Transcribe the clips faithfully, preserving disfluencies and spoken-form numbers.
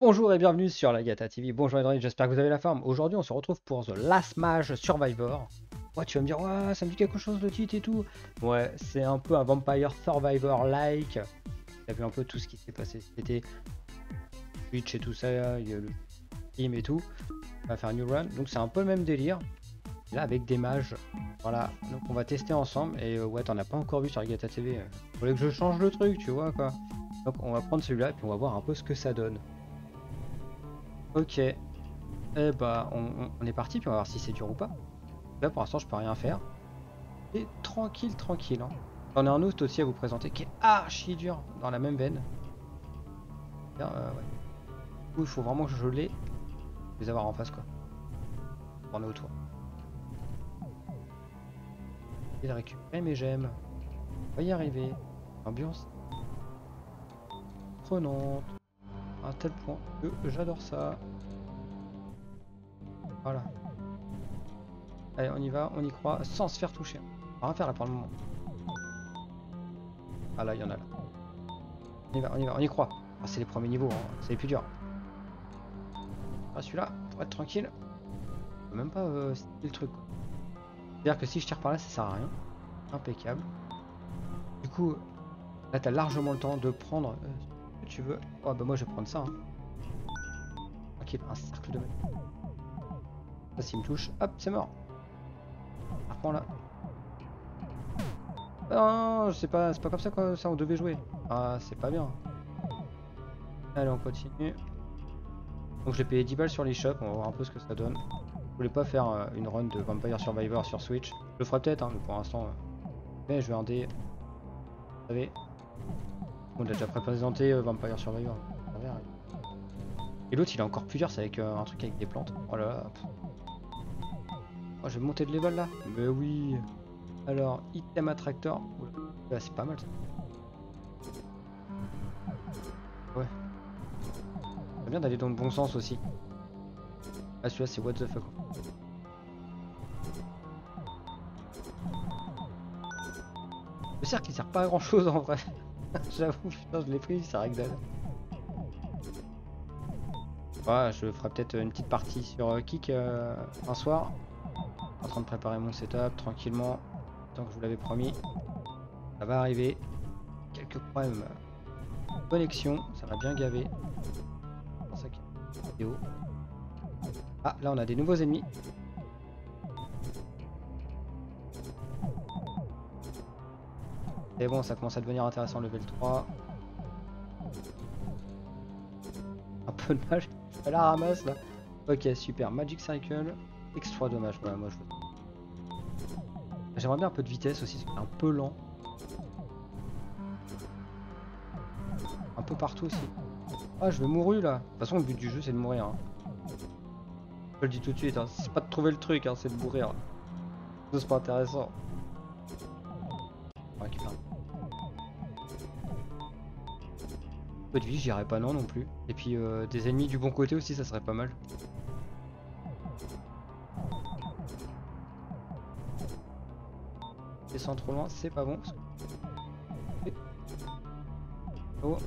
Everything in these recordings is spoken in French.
Bonjour et bienvenue sur la Gata T V. Bonjour Android, j'espère que vous avez la forme. Aujourd'hui, on se retrouve pour The Last Mage Survivor. Ouais, tu vas me dire, ouais, ça me dit quelque chose le titre et tout. Ouais, c'est un peu un Vampire Survivor-like. T'as vu un peu tout ce qui s'est passé. C'était Twitch et tout ça, il y a le team et tout. On va faire un new run. Donc, c'est un peu le même délire. Là, avec des mages. Voilà, donc on va tester ensemble. Et euh, ouais, t'en as pas encore vu sur la Gata T V. Il fallait que je change le truc, tu vois quoi. Donc, on va prendre celui-là et puis on va voir un peu ce que ça donne. Ok. Eh bah, on, on- on est parti, puis on va voir si c'est dur ou pas. Là, pour l'instant, je peux rien faire. Et tranquille, tranquille. Hein. J'en ai un autre aussi à vous présenter qui est archi dur, dans la même veine. Bien, euh, ouais. Du coup, il faut vraiment que je les, les avoir en face, quoi. On est autour. Et de récupérer mes gemmes. On va y arriver. Ambiance prenante. À un tel point que j'adore ça. Voilà. Allez, on y va, on y croit, sans se faire toucher. On va rien faire là pour le moment. Ah là, il y en a là. On y va, on y va, on y croit. Ah, c'est les premiers niveaux, hein. C'est les plus durs. Ah, celui-là, pour être tranquille, je peux même pas euh, styler le truc. C'est-à-dire que si je tire par là, ça sert à rien. Impeccable. Du coup, là, t'as largement le temps de prendre euh, ce que tu veux. Oh, bah moi, je vais prendre ça. Hein. Tranquille, un cercle de... Ça, s'il me touche, hop, c'est mort. Par contre, là... Non, c'est pas, c'est pas comme ça que ça on devait jouer. Ah, c'est pas bien. Allez, on continue. Donc, j'ai payé dix balles sur l'eShop. On va voir un peu ce que ça donne. Je voulais pas faire euh, une run de Vampire Survivor sur Switch. Je le ferai peut-être, hein, mais pour l'instant... Euh... Mais je vais un dé... Vous savez... On a déjà présenté euh, Vampire Survivor. Et l'autre il est encore plus dur, c'est avec euh, un truc avec des plantes. Oh là là. Oh, je vais monter de level là. Mais oui. Alors, item attractor. Oula, c'est pas mal ça. Ouais. C'est bien d'aller dans le bon sens aussi. Ah, celui-là c'est what the fuck. Le cercle il sert pas à grand chose en vrai. J'avoue, putain, je l'ai pris, ça règle dalle. Ouais, je ferai peut-être une petite partie sur euh, Kick euh, un soir. En train de préparer mon setup tranquillement. Tant que je vous l'avais promis. Ça va arriver. Quelques problèmes de connexion, ça va bien gaver. C'est pour ça qu'il y a une vidéo. Ah, là on a des nouveaux ennemis. C'est bon, ça commence à devenir intéressant, level trois. Un peu de mal, je la ramasse là. Ok, super, Magic Cycle, extra dommage, voilà, moi je veux. J'aimerais bien un peu de vitesse aussi, c'est un peu lent. Un peu partout aussi. Ah, je vais mourir là. De toute façon, le but du jeu c'est de mourir. Hein. Je le dis tout de suite, hein. C'est pas de trouver le truc, hein, c'est de mourir. C'est pas intéressant. On récupère. Peu de vie, j'irai pas non non plus. Et puis euh, des ennemis du bon côté aussi, ça serait pas mal. Descends trop loin, c'est pas bon. Oh.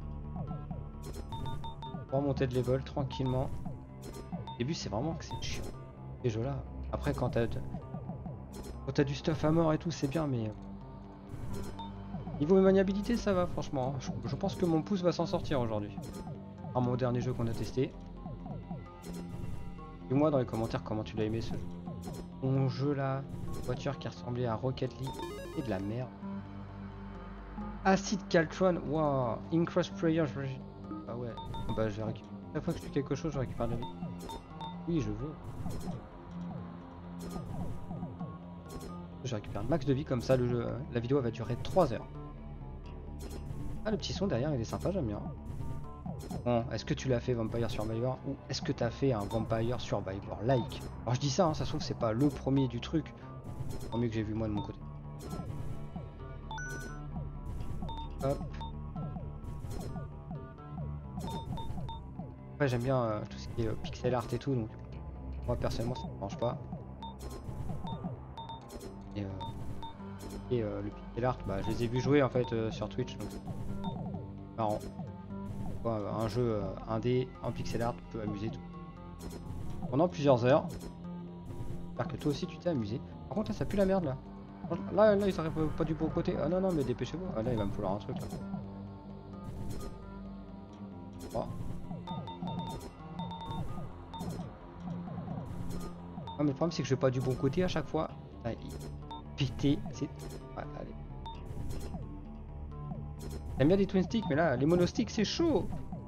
On va monter de level tranquillement. Au début, c'est vraiment que c'est chiant. Ces jeux-là. Après, quand t'as quand t'as du stuff à mort et tout, c'est bien, mais niveau maniabilité, ça va franchement. Je, je pense que mon pouce va s'en sortir aujourd'hui. À mon dernier jeu qu'on a testé. Dis-moi dans les commentaires comment tu l'as aimé ce jeu. Mon jeu là, voiture qui ressemblait à Rocket League, et de la merde. Acid Caltron, wow, Incross Prayer. Ah ouais, bah je vais récupérer. Chaque fois que je fais quelque chose, je récupère de la vie. Oui, je veux. Je récupère un max de vie comme ça, le jeu, la vidéo va durer trois heures. Ah, le petit son derrière, il est sympa, j'aime bien. Bon, est-ce que tu l'as fait Vampire Survivor ou est-ce que tu as fait un Vampire Survivor like? Alors je dis ça, hein, ça se trouve c'est pas le premier du truc. Le premier que j'ai vu moi de mon côté. Hop. Après j'aime bien euh, tout ce qui est euh, pixel art et tout, donc moi personnellement ça me dérange pas. Et, euh, et euh, le pixel art, bah je les ai vus jouer en fait euh, sur Twitch, donc marrant. Bon, un jeu euh, indé en pixel art peut amuser tout. Pendant plusieurs heures. J'espère que toi aussi tu t'es amusé. Par contre là ça pue la merde là. Là, là ils arrivent pas du bon côté. Ah non non mais dépêchez-vous. Ah là il va me falloir un truc là. Oh. Ah, mais le problème c'est que je vais pas du bon côté à chaque fois. Ah, il... Pété. C'est... Ouais, allez. J'aime bien les twin sticks mais là les monosticks c'est chaud.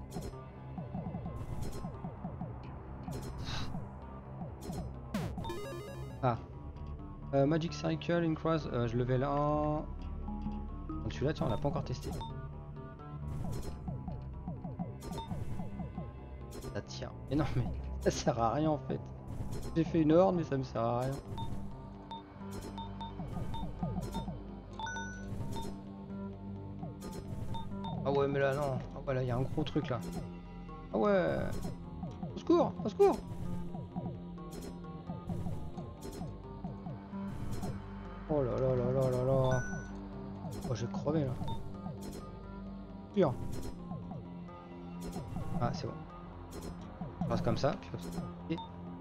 Ah. Euh, Magic Cycle in Cross, euh, je level un. Celui-là, tiens, on l'a pas encore testé. Ça tient. Mais non, mais ça sert à rien en fait. J'ai fait une horde, mais ça me sert à rien. Ah ouais, mais là, non. Ah ouais, là, il y a un gros truc là. Ah ouais. Au secours, au secours. Oh là là là là là là. Oh, j'ai crevé là. Sûr. Ah, c'est bon. Je passe comme ça, puis comme ça. Et...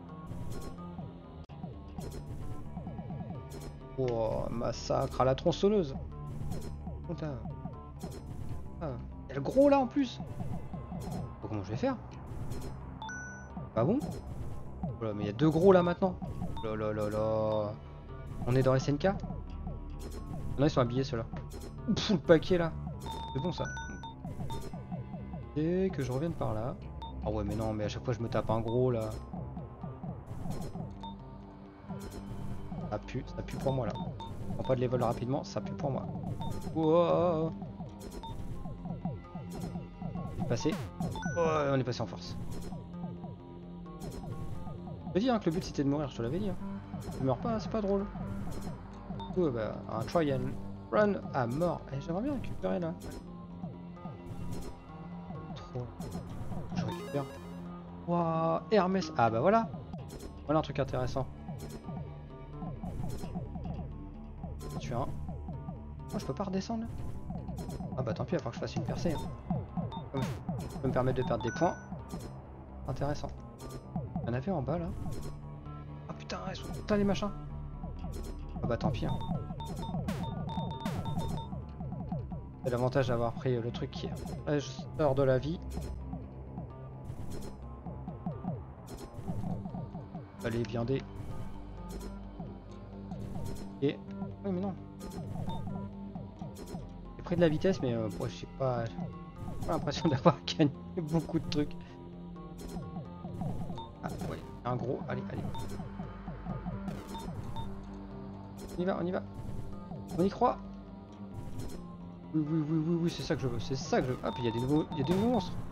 Oh, massacre à la tronçonneuse. Putain. Ah, il y a le gros là en plus. Oh, comment je vais faire? Pas bon? Oh là, mais il y a deux gros là maintenant. Oh là là là. On est dans S N K? Non, ils sont habillés ceux-là. Ouf, le paquet là. C'est bon ça. Et que je revienne par là. Ah ouais mais non mais à chaque fois je me tape un gros là. Ça pue, ça pue pour moi là. Je prends pas de level rapidement, ça pue pour moi. Wow. On est passé. Oh, on est passé en force. Je te dis hein, que le but c'était de mourir, je te l'avais dit. Hein. Je meurs pas, c'est pas drôle. Oh, bah, un try and run à mort. Eh, j'aimerais bien récupérer là. Trop. Je récupère. Waouh, Hermès. Ah bah voilà. Voilà un truc intéressant. Tu as un. Oh, je peux pas redescendre là. Ah bah tant pis, il va falloir que je fasse une percée. Hein. Comme je peux me permettre de perdre des points. Intéressant. Il y en avait en bas là. Ah putain, ils sont putain les machins. Ah bah tant pis. Hein. C'est l'avantage d'avoir pris le truc qui est hors de la vie. Allez, viandé. Et... Oui mais non. J'ai pris de la vitesse mais euh, bon, je sais pas... J'ai pas l'impression d'avoir gagné beaucoup de trucs. Ah ouais, un gros, allez, allez. On y va, on y va. On y croit. Oui, oui, oui, oui, oui, c'est ça que je veux, c'est ça que je veux. Ah, puis il y a des nouveaux, il y a des nouveaux monstres.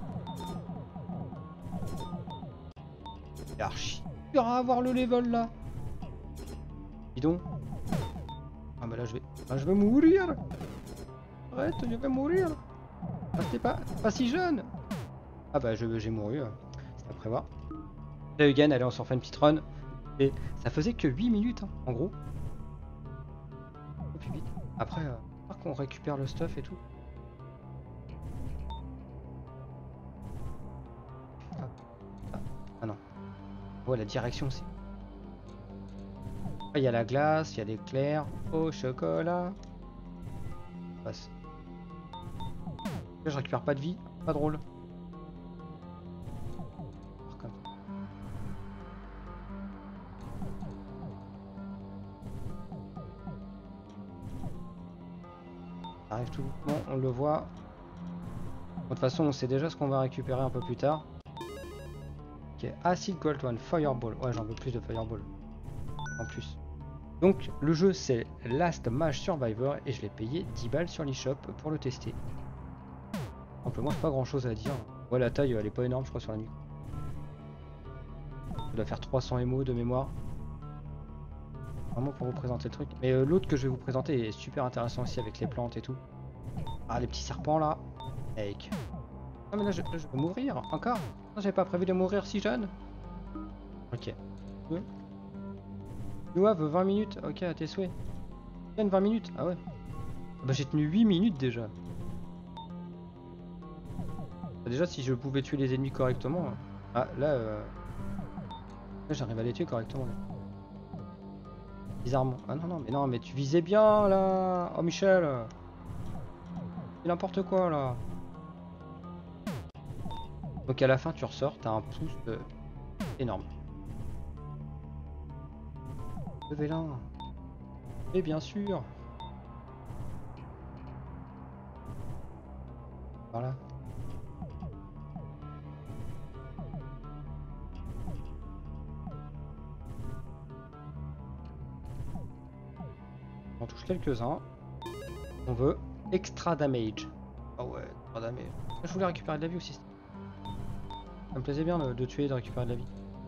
C'est archi dur à avoir le level là. Dis donc. Ah bah là je vais, ah, je vais mourir. Arrête, je vais mourir. Restez pas, pas si jeune. Ah bah je j'ai mouru. C'est à prévoir. Là again, allez on s'en fait une petite run. Et ça faisait que huit minutes hein, en gros. Un peu plus vite. Après, euh, qu'on récupère le stuff et tout. Ah, ah, ah non. Oh la direction c'est. Il y a la glace, il y a l'éclair au chocolat. Passe. Là je récupère pas de vie, pas drôle. Ça arrive tout bon, on le voit. De toute façon on sait déjà ce qu'on va récupérer un peu plus tard. Ok, Acid Gold One, Fireball. Ouais j'en veux plus de Fireball. En plus. Donc le jeu c'est Last Mage Survivor et je l'ai payé dix balles sur l'eShop pour le tester. Simplement c'est pas grand chose à dire. Ouais la taille elle est pas énorme je crois sur la micro. Ça doit faire trois cents M O de mémoire. Vraiment pour vous présenter le truc. Mais euh, l'autre que je vais vous présenter est super intéressant aussi avec les plantes et tout. Ah les petits serpents là. Avec. Ah mais là je, là, je vais mourir encore. J'avais pas prévu de mourir si jeune. Ok. Ouais. You have vingt minutes, ok à tes souhaits. vingt minutes, ah ouais. Bah j'ai tenu huit minutes déjà. Déjà, si je pouvais tuer les ennemis correctement. Ah, là, euh... là j'arrive à les tuer correctement. Là. Bizarrement. Ah non, non, mais non, mais tu visais bien là. Oh, Michel. C'est n'importe quoi là. Donc, à la fin, tu ressors, t'as un pouce euh, énorme. Levez là. Et bien sûr. Voilà. On touche quelques-uns. On veut extra damage. Ah ouais, extra damage. Je voulais récupérer de la vie aussi. Ça me plaisait bien de, de tuer et de récupérer de la vie.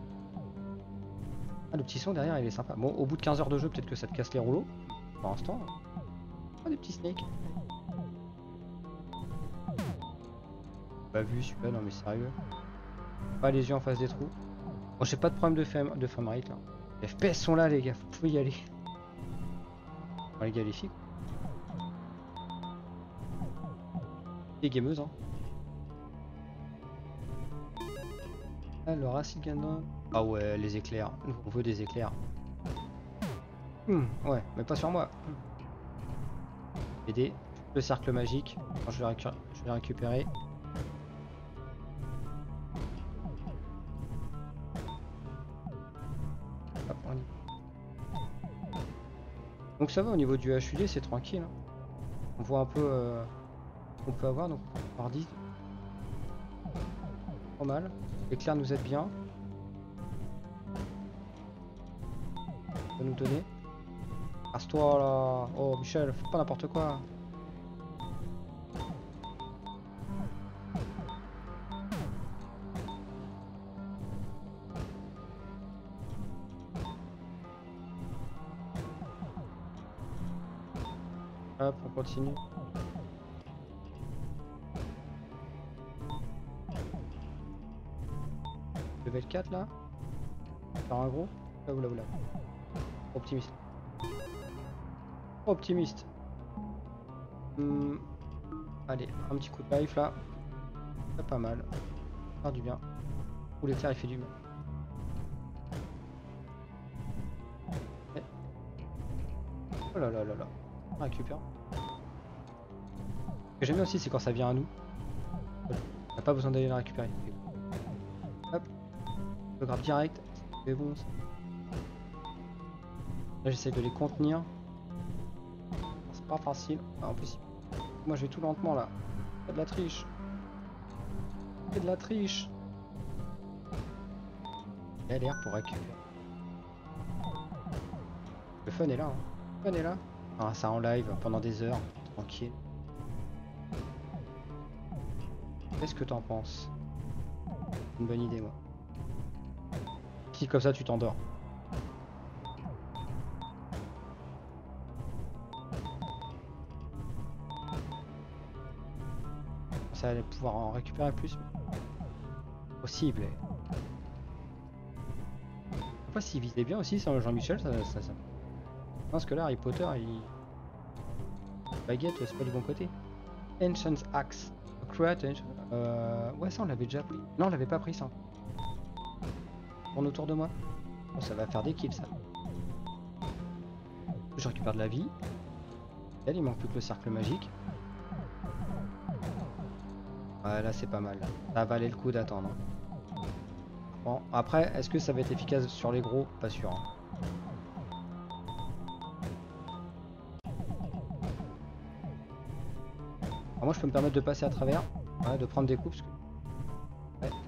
Ah, le petit son derrière, il est sympa. Bon, au bout de quinze heures de jeu, peut-être que ça te casse les rouleaux. Pour l'instant. Oh, des petits snakes. Pas vu celui-là, non mais sérieux. Pas les yeux en face des trous. Bon, j'ai pas de problème de, fam de framerate là. Les F P S sont là, les gars, vous pouvez y aller. Enfin, les gars, les filles. Les gameuses, hein. Alors, acide canon. Ah ouais, les éclairs. On veut des éclairs. Hum, ouais, mais pas sur moi. Aider. Le cercle magique. Enfin, je, vais récu je vais récupérer. Hop, on y... Donc ça va au niveau du H U D, c'est tranquille. Hein. On voit un peu euh, ce qu'on peut avoir. Donc par dix. Pas mal. L'éclair nous aide bien. Ça va nous donner. Casse-toi là. Oh Michel, fais pas n'importe quoi. Hop, on continue. Level quatre là. Faire un gros. Là, oula, oula. Optimiste. Optimiste. Hum. Allez, un petit coup de life là. C'est pas mal. Faire du bien. Ou l'éclair il fait du mal. Et... oh là là là là. On récupère. Ce que j'aime bien aussi, c'est quand ça vient à nous. On n'a pas besoin d'aller la récupérer. Hop. Le grab direct. C'est bon ça. Là j'essaie de les contenir. C'est pas facile. Ah, impossible. Moi je vais tout lentement là. C'est de la triche. C'est de la triche. Galère pour récupérer. Le fun est là. Hein. Le fun est là. Ah, ça en live pendant des heures. Tranquille. Qu'est-ce que t'en penses? Une bonne idée, moi. Si comme ça tu t'endors. Ça allait pouvoir en récupérer plus. Possible. Après s'il visait bien aussi sur Jean-Michel, ça, ça, ça. Parce que là Harry Potter il... baguette c'est pas du bon côté. Ancient Axe. Create euh... ouais ça on l'avait déjà pris. Non on l'avait pas pris ça. Tourne autour de moi. Bon, ça va faire des kills ça. Je récupère de la vie. Elle, il manque plus que le cercle magique. Ouais là c'est pas mal. Là. Ça valait le coup d'attendre. Bon après est-ce que ça va être efficace sur les gros? Pas sûr. Hein. Alors moi je peux me permettre de passer à travers. Ouais, de prendre des coups parce que... ouais.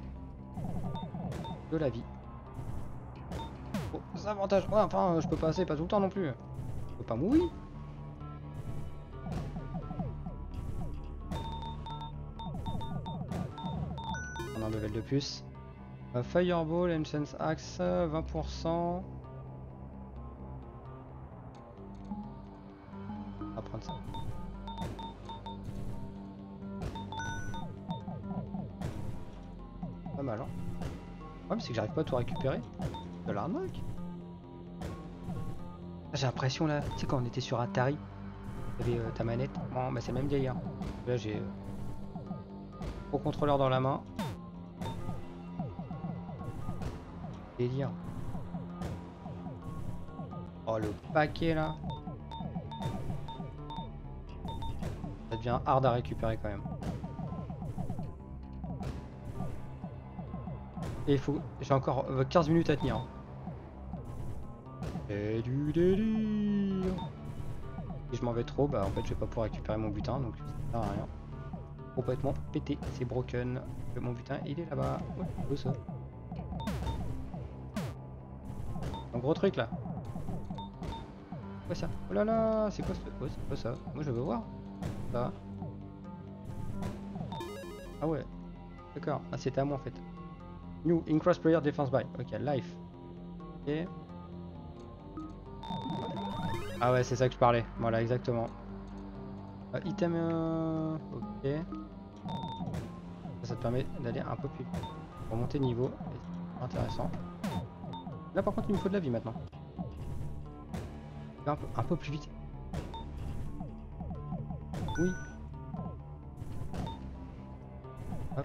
De la vie. Oh, c'est avantage. Ouais, enfin, je peux passer pas tout le temps non plus. Je peux pas mourir. On a un level de plus. Uh, Fireball, Ancient Axe, vingt pour cent. On va prendre ça. Pas mal, hein. Ouais, mais c'est que j'arrive pas à tout récupérer. De l'arnaque. J'ai l'impression là, tu sais quand on était sur Atari, tu avais euh, ta manette. Bon, bah c'est le même délire. Là j'ai... Au contrôleur dans la main. Délire. Oh le paquet là. Ça devient hard à récupérer quand même. Et il faut. J'ai encore quinze minutes à tenir. C'est du délire. Si je m'en vais trop, bah en fait je vais pas pouvoir récupérer mon butin donc ça sert à rien. Complètement pété, c'est broken. Mon butin il est là-bas. Ouais, beau ça. Un gros truc là. Quoi ça? Oh là là, c'est quoi, ce... oh, c'est quoi ça? Moi je veux voir. Ça. Ah ouais. D'accord. Ah c'était à moi en fait. New increase player defense by. Ok, life. Ok. Ah ouais, c'est ça que je parlais. Voilà, exactement. Euh, item. Euh... Ok. Ça, ça te permet d'aller un peu plus vite. Pour monter de niveau. C'est intéressant. Là par contre il me faut de la vie maintenant. Un peu, un peu plus vite. Oui. Hop.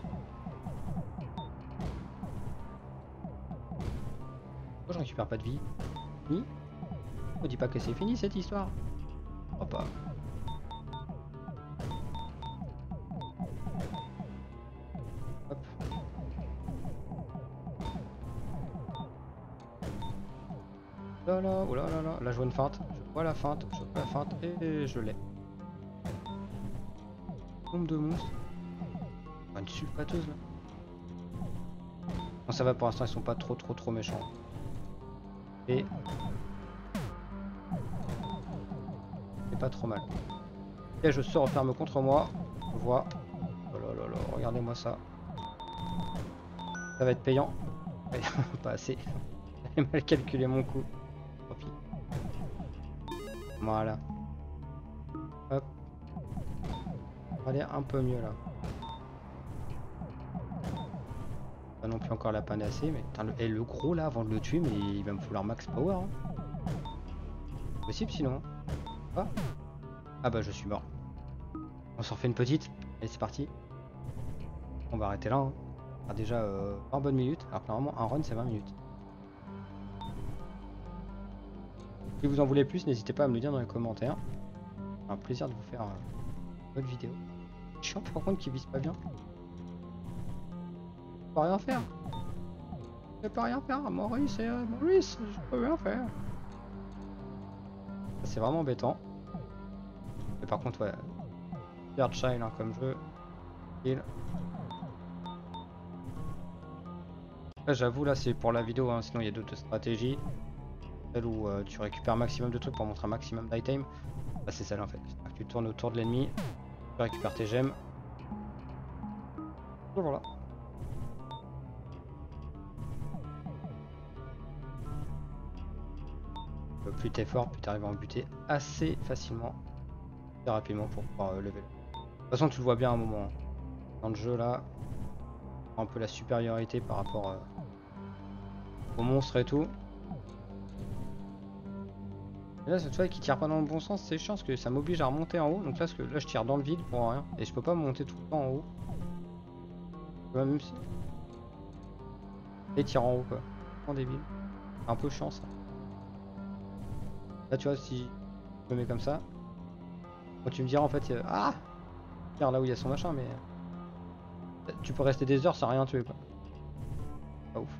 Oh, je récupère pas de vie. Ni. On dit pas que c'est fini cette histoire. Oh pas. Hop. Là là, oh là là là, là je vois une feinte. Je vois la feinte, je vois la feinte et je l'ai. Bombe de monstre. Oh, une sulfateuse là. Bon ça va pour l'instant, ils sont pas trop trop trop méchants. Et c'est pas trop mal. Et je se referme contre moi. Je vois. Oh là là là, regardez-moi ça. Ça va être payant. Pas assez. J'ai mal calculé mon coup. Profit. Voilà. Hop. On va aller un peu mieux là. Pas non plus encore la panacée, mais putain, le, et le gros là, avant de le tuer, mais il va me falloir max power. Hein. Possible sinon. Ah. Ah bah je suis mort. On s'en refait une petite. Allez c'est parti. On va arrêter là. Hein. Ah, déjà euh, vingt bonnes minutes. Alors que normalement un run c'est vingt minutes. Si vous en voulez plus, n'hésitez pas à me le dire dans les commentaires. C'est un plaisir de vous faire euh, une autre vidéo. Chiant par contre qui vise pas bien. Je peux rien faire. Je peux rien faire. Maurice, euh, Maurice, je peux rien faire. C'est vraiment embêtant. Mais par contre ouais. Third Child hein, comme jeu. Kill. Là j'avoue là c'est pour la vidéo hein, sinon il y a d'autres stratégies. Celle où euh, tu récupères un maximum de trucs pour montrer un maximum d'items. Bah, c'est celle en fait. Tu tournes autour de l'ennemi, tu récupères tes gemmes. Et voilà. Plus t'es fort, plus t'arrives à en buter assez facilement et rapidement pour pouvoir euh, lever. De toute façon tu le vois bien à un moment. Hein. Dans le jeu là, un peu la supériorité par rapport euh, aux monstres et tout. Et là cette fois qui tire pas dans le bon sens c'est chiant parce que ça m'oblige à remonter en haut. Donc là, parce que là je tire dans le vide pour rien. Et je peux pas monter tout le temps en haut. Même si... Et tire en haut quoi. En débile. Un peu chiant ça. Là tu vois si je me mets comme ça. Quand tu me diras en fait, a... ah regarde là où il y a son machin mais... Tu peux rester des heures sans rien tuer quoi. Pas ouf.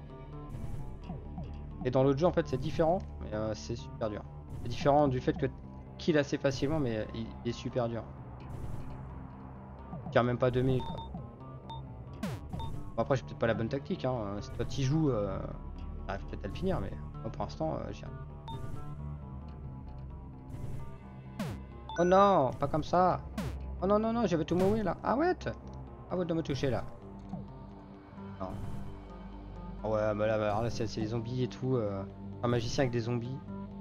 Et dans l'autre jeu en fait c'est différent, mais euh, c'est super dur. C'est différent du fait que kill assez facilement mais euh, il, il est super dur. Il tire même pas deux minutes quoi. Bon, après j'ai peut-être pas la bonne tactique hein. Si toi t'y joues, euh, t'arrives peut-être à le finir mais moi, pour l'instant euh, j'y arrive. Oh non, pas comme ça. Oh non non non, je vais tout mourir là. Ah ouais. Ah ouais de me toucher là. Non. Oh ouais bah là, bah, là c'est les zombies et tout. Euh, un magicien avec des zombies.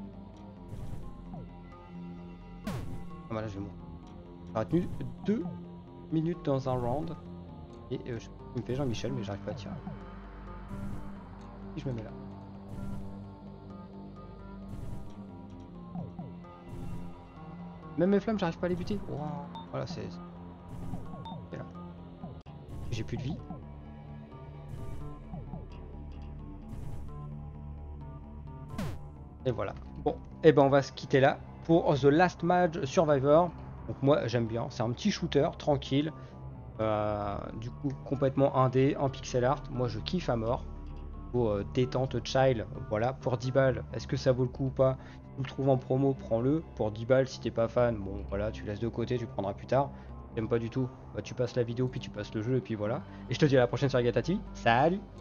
Ah bah là je vais mourir. J'aurais tenu deux minutes dans un round. Et euh, je me fais Jean-Michel mais j'arrive pas à tirer. Et je me mets là. Même mes flammes j'arrive pas à les buter. Wow. Voilà c'est... là. J'ai plus de vie. Et voilà. Bon, et ben on va se quitter là pour The Last Mage Survivor. Donc moi j'aime bien, c'est un petit shooter tranquille. Euh, du coup complètement indé, en pixel art. Moi je kiffe à mort. Pour euh, détente child, voilà, pour dix balles, est-ce que ça vaut le coup ou pas? Si tu le trouves en promo, prends-le. Pour dix balles, si t'es pas fan, bon voilà, tu laisses de côté, tu prendras plus tard. Si t'aimes pas du tout, bah tu passes la vidéo, puis tu passes le jeu, et puis voilà. Et je te dis à la prochaine sur Agatha T V. Salut!